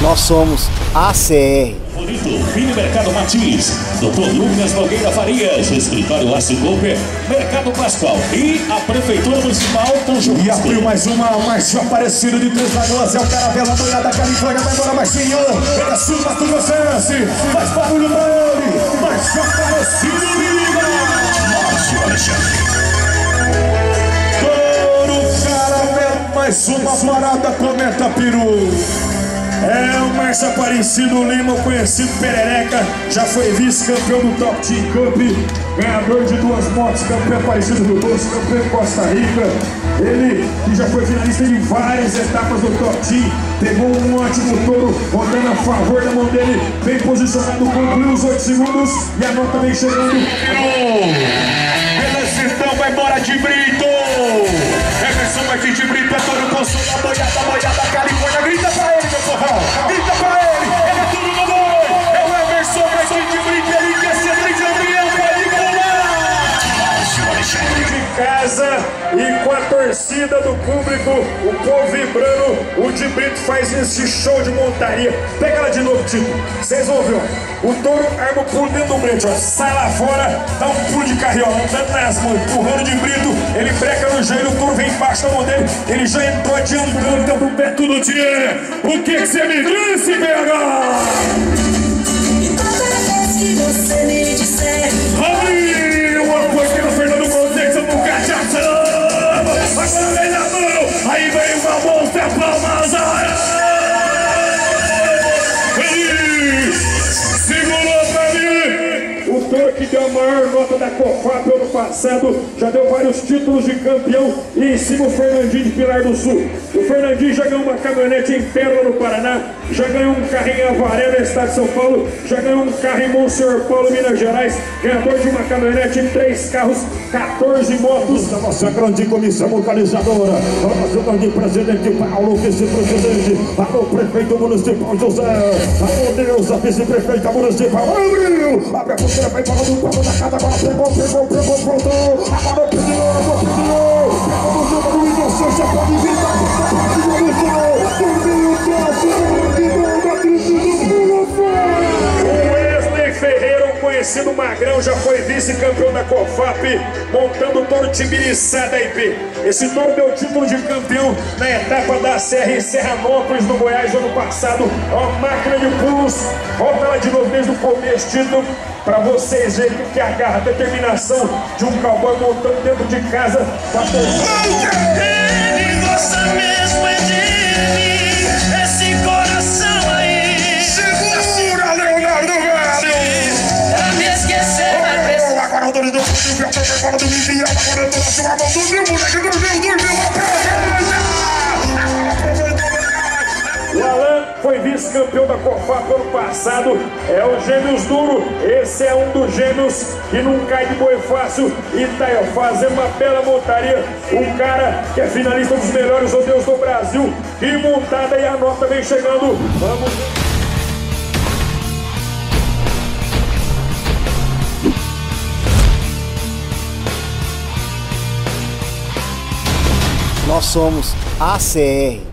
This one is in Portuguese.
Nós somos ACR. Mini Mercado Matiz, Dr. Lucas Nogueira Farias, Escritório Laço Cooper, Mercado Pascoal e a Prefeitura Municipal com Churrasco. E abriu mais aparecido de Três Lagoas, é o Caravela Dourada da Califórnia, vai embora Marcinho, ele assume Mato Grossense, faz barulho pra ele, mais aparecido liga! Márcio Alexandre. Touro Caravela, mais uma parada, comenta Peru. É o Márcio Aparecido Lima, conhecido Perereca, já foi vice-campeão do Top Team Cup, ganhador de 2 motos, campeão Aparecido do Doce, campeão em Costa Rica. Ele que já foi finalista em várias etapas do Top Team, pegou um ótimo touro, rodando a favor da mão dele, bem posicionado, concluiu os 8 segundos e a nota vem chegando. Então vai embora de Brito! Emerson Martins de Brito, é touro com sua boiada, Califórnia, grita pra ele, meu porrão! Grita pra ele! Ele é tudo no boi! É o Emerson Martins de Brito, ele quer ser tricampeão, pode pular! De casa e com a torcida do público, o povo vibrando, o de Brito faz esse show de montaria. Pega ela de novo, Tito. Vocês vão ver, ó. O touro arma o pulo dentro do Brito, ó. Sai lá fora, dá um pulo de carriola, andando nas mãos, empurrando de Brito. Ele breca no joelho, o touro vem embaixo da mão dele. Ele já entrou adiantando, deu pro pé tudo, Tchê. O que você me disse, BH? E toda vez que você me disser, Aí, uma coisa no Fernando Gonzalez, eu nunca te achava. Agora vem na mão, aí vem uma monstro, palmas, segurou pra mim. O touro que deu a maior nota da COFAP ano passado, já deu vários títulos de campeão. E em cima o Fernandinho de Pilar do Sul. O Fernandinho já ganhou uma caminhonete em Pérola no Paraná, já ganhou um carro em Avaré no estado de São Paulo, já ganhou um carro em Monsenhor Paulo, Minas Gerais, ganhador de uma caminhonete em 3 carros, 14 motos. Da nossa grande comissão localizadora, nosso grande presidente Paulo, vice-presidente, alô prefeito municipal José, alô Deus, a vice-prefeita municipal Abril, abre a porteira, vai para o quadro da casa, agora pegou, pronto, agora pegou no jogo do Whindersson, já pode vir, o Wesley Ferreira, o conhecido Magrão, já foi vice-campeão da COFAP, montando o touro Tibiriçá da IP. Esse touro deu título de campeão na etapa da Serra em Serranópolis, no Goiás, ano passado. É uma máquina de pulos. Volta lá de novo desde o começo, título, para vocês verem que a garra, a determinação de um cowboy montando dentro de casa. ele gosta mesmo é dele, esse coração aí. Segura, Leonardo, velho! Pra me esquecer, vai precisar. Agora o dono do agora do Vivi, agora eu tô na sua mão, dormiu, moleque, dormiu, o Alan foi vice-campeão da COFAP ano passado, é o Gêmeos Duro, esse é um dos gêmeos que não cai de boi fácil e tá aí, fazendo uma bela montaria, um cara que é finalista dos melhores rodeios do Brasil, e montada e a nota vem chegando, vamos ver. Nós somos ACR.